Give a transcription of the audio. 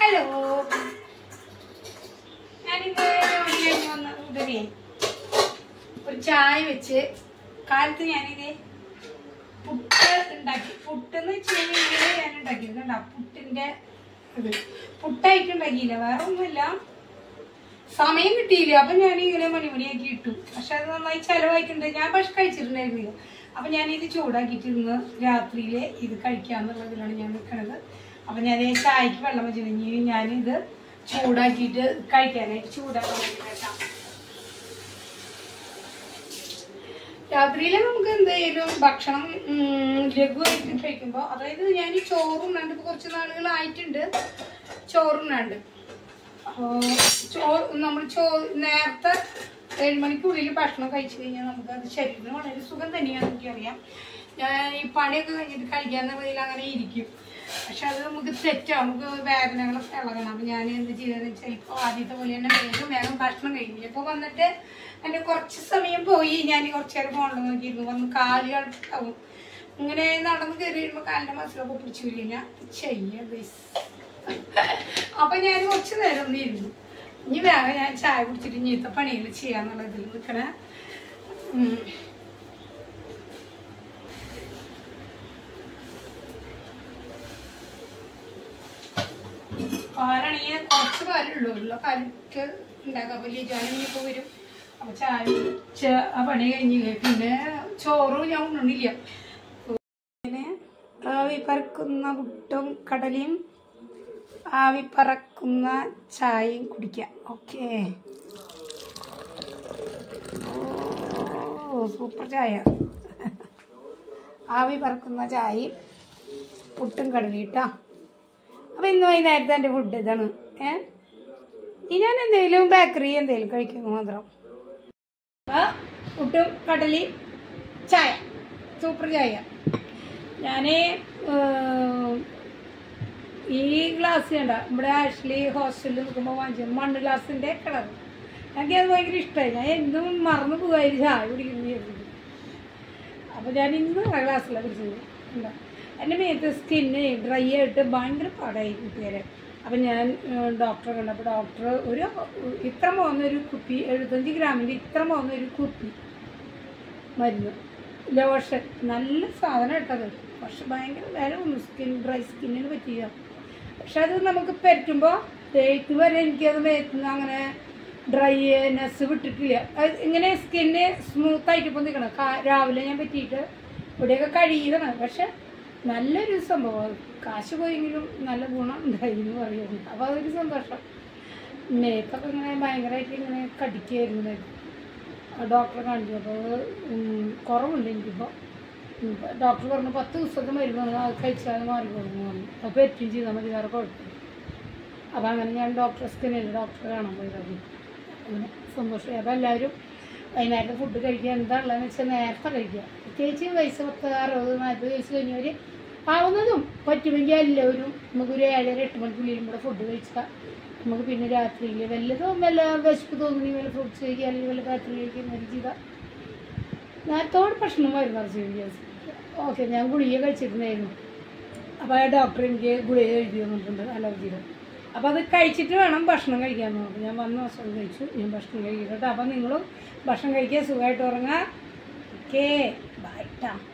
Hello, ഞാനിത് ഉടനെ ഒരു ചായ വെച്ച് കാലത്ത് ഞാനിത് പുട്ട് ഉണ്ടാക്കി. പുട്ടെന്ന് വെച്ച് കഴിഞ്ഞാൽ ഞാൻ ഉണ്ടാക്കിയിരുന്നുണ്ടാ പുട്ടിന്റെ ഇത് പുട്ടായിട്ട് ഉണ്ടാക്കിയില്ല, വേറെ ഒന്നുമില്ല. സമയം കിട്ടിയില്ല, അപ്പൊ ഞാൻ ഇങ്ങനെ മണിമണിയാക്കി ഇട്ടു. പക്ഷെ അത് നന്നായി ചെലവായിട്ടുണ്ട്. ഞാൻ പക്ഷെ കഴിച്ചിട്ടുണ്ടായിരുന്നില്ല. അപ്പൊ ഞാനിത് ചൂടാക്കിയിട്ടിരുന്ന് രാത്രിയില് ഇത് കഴിക്കാന്നുള്ളതിലാണ് ഞാൻ നിൽക്കണത്. അപ്പൊ ഞാൻ ചായക്ക് വെള്ളം വെച്ച് കഴിഞ്ഞ് ഞാനിത് ചൂടാക്കിയിട്ട് കഴിക്കാനായിട്ട് ചൂടാക്കാൻ വേണ്ടിയിട്ടാണ്. രാത്രിയില് നമുക്ക് എന്തെങ്കിലും ഭക്ഷണം ലഘുവായിട്ട് കഴിക്കുമ്പോൾ, അതായത് ഞാൻ ഈ ചോറുണ്ണാണ്ട് ഇപ്പൊ കുറച്ച് നാളുകളായിട്ടുണ്ട് ചോറുണ്ണാണ്ട്. നമ്മൾ നേരത്തെ 7 മണിക്കുള്ളിൽ ഭക്ഷണം കഴിച്ചു കഴിഞ്ഞാൽ നമുക്ക് അത് ശരീരത്തിന് വളരെ സുഖം തന്നെയാണെന്ന് എനിക്കറിയാം. ഞാൻ ഈ പണിയൊക്കെ കഴിഞ്ഞിട്ട് കഴിക്കാന്നുള്ളതിൽ അങ്ങനെ ഇരിക്കും. പക്ഷെ അത് നമുക്ക് തെറ്റാണ്, നമുക്ക് വേദനകളൊക്കെ ഇളകണം. അപ്പം ഞാൻ എന്ത് ചെയ്തതെന്ന് വെച്ചാൽ ഇപ്പോൾ ആദ്യത്തെ പോലെ തന്നെ വേഗം ഭക്ഷണം കഴിക്കില്ല. ഇപ്പോൾ വന്നിട്ട് എൻ്റെ കുറച്ച് സമയം പോയി ഞാൻ കുറച്ച് നേരം ഫോണിൽ നോക്കിയിരുന്നു. വന്ന് കാലുകളാവും ഇങ്ങനെ നടന്ന് കയറി വരുമ്പോൾ കാലിൻ്റെ മസിലൊക്കെ പിടിച്ചു വരില്ല ചെയ്യാം. അപ്പം ഞാൻ കുറച്ച് നേരം ഒന്ന് ഇരുന്നു. ഇനി വേഗം ഞാൻ ചായ കുടിച്ചിട്ട് ഇനിയത്തെ പണികൾ ചെയ്യാന്നുള്ളതിൽ നിൽക്കണേ. പാലാണെങ്കിൽ കുറച്ച് പാലുള്ളൂ, ഉള്ള പാലിട്ട് ഉണ്ടാക്കാൻ വലിയ ജാനിപ്പോൾ വരും. അപ്പൊ ചായ ആ പണി കഴിഞ്ഞ് പിന്നെ ചോറ് ഞാൻ ഉണ്ണില്ല. പിന്നെ ആവി പറക്കുന്ന പുട്ടും കടലയും ആവി പറക്കുന്ന ചായയും കുടിക്കാം. ഓക്കെ, ഓ സൂപ്പർ ചായ. ആവി പറക്കുന്ന ചായയും പുട്ടും കടലയും കേട്ടോ. അപ്പൊ ഇന്ന് വൈകുന്നേരത്തെ എൻ്റെ ഫുഡ് ഇതാണ്. ഞാൻ എന്തെങ്കിലും ബേക്കറി എന്തെങ്കിലും കഴിക്കുന്നു മാത്രം. പുട്ടും കടലയും ചായ, സൂപ്പർ ചായ. ഞാൻ ഈ ഗ്ലാസ് കണ്ട ഇവിടെ ആഷ്ലി ഹോസ്റ്റലിൽ നിൽക്കുമ്പോൾ വാങ്ങിച്ചു മണ്ണ് ഗ്ലാസിൻ്റെ കളർ. എനിക്കത് ഭയങ്കര ഇഷ്ടമായി. ഞാൻ എന്നും മറന്നു പോകാതിരി ചായ കുടിക്കുന്നു. അപ്പോൾ ഞാൻ ഇന്ന് ആ ഗ്ലാസ്സിലാണ് കുടിച്ചത്. എന്താ എൻ്റെ മേത്ത് സ്കിന്ന് ഡ്രൈ ആയിട്ട് ഭയങ്കര പാടായി കുട്ടികളെ. അപ്പം ഞാൻ ഡോക്ടറെ കണ്ടപ്പോൾ ഡോക്ടർ ഇത്ര പോകുന്നൊരു കുപ്പി 75 ഗ്രാമിൻ്റെ ഇത്ര പോകുന്നൊരു കുപ്പി മരുന്ന് ലോഷൻ, നല്ല സാധനം ഇട്ടത്. പക്ഷെ ഭയങ്കര വില ഒന്നും ഡ്രൈ സ്കിന്നിന് പറ്റിയ. പക്ഷെ അത് നമുക്ക് പറ്റുമ്പോൾ ഇതുവരെ എനിക്കത് മേത്തുനിന്ന് അങ്ങനെ ഡ്രൈനെസ് വിട്ടിട്ടില്ല. ഇങ്ങനെ സ്കിന്ന് സ്മൂത്തായിട്ട് ഇപ്പോൾ നിൽക്കണം. രാവിലെ ഞാൻ പറ്റിയിട്ട് ഇവിടെയൊക്കെ കഴിയണം. പക്ഷെ നല്ലൊരു സംഭവം, കാശ് പോയെങ്കിലും നല്ല ഗുണം ഉണ്ടായിരുന്നു പറയുന്നു. അപ്പോൾ അതൊരു സന്തോഷം. മേത്തൊക്കെ ഇങ്ങനെ ഭയങ്കരമായിട്ട് ഇങ്ങനെ കടിക്കായിരുന്നു. ഡോക്ടറെ കാണിച്ചു. അപ്പോൾ കുറവുണ്ട് എനിക്കിപ്പോൾ. ഡോക്ടർ പറഞ്ഞു 10 ദിവസത്തെ മരുന്ന് അത് കഴിച്ചാൽ മാറി പോകുന്നു പറഞ്ഞു. അപ്പോൾ ഏറ്റവും ചെയ്താൽ മതി, വേറെ കുഴപ്പമില്ല. അപ്പോൾ അങ്ങനെ ഞാൻ സ്കിന്നിൽ ഡോക്ടറെ കാണാൻ പോയിരുന്നു. അങ്ങനെ സന്തോഷമായി. അപ്പോൾ എല്ലാവരും വൈകുന്നേരത്തെ ഫുഡ് കഴിക്കുക എന്താണുള്ളതെന്ന് വെച്ചാൽ നേരത്തെ കഴിക്കുക. പ്രത്യേകിച്ച് വയസ്സ് 10, 60, 40 വയസ്സ് കഴിഞ്ഞവർ ആവുന്നതും പറ്റുമെങ്കിൽ എല്ലാവരും നമുക്കൊരു 7-8 മണിക്കുള്ളിൽ കൂടെ ഫുഡ് കഴിച്ചാൽ നമുക്ക് പിന്നെ രാത്രിയിൽ വല്ലതും വല്ല വിശപ്പ് തോന്നുന്നെങ്കിൽ വല്ല ഫ്രൂട്ട്സ് കഴിക്കുക, അല്ലെങ്കിൽ വല്ല രാത്രി കഴിക്കുക ചെയ്താൽ നേരത്തോട് ഭക്ഷണം വരുന്ന. ഓക്കെ, ഞാൻ ഗുളിക കഴിച്ചിട്ടുണ്ടായിരുന്നു. അപ്പോൾ ആ ഡോക്ടർ എനിക്ക് ഗുളിക എഴുതി തന്നിട്ടുണ്ട് അലർജിയുടെ. അപ്പോൾ അത് കഴിച്ചിട്ട് വേണം ഭക്ഷണം കഴിക്കാമെന്ന് പറഞ്ഞു. ഞാൻ വന്ന ദിവസം കഴിച്ചു, ഞാൻ ഭക്ഷണം കഴിക്കട്ടെ. അപ്പോൾ നിങ്ങളും ഭക്ഷണം കഴിക്കുക, സുഖമായിട്ട് ഉറങ്ങുക. ഓക്കേ, ബൈ ടാ.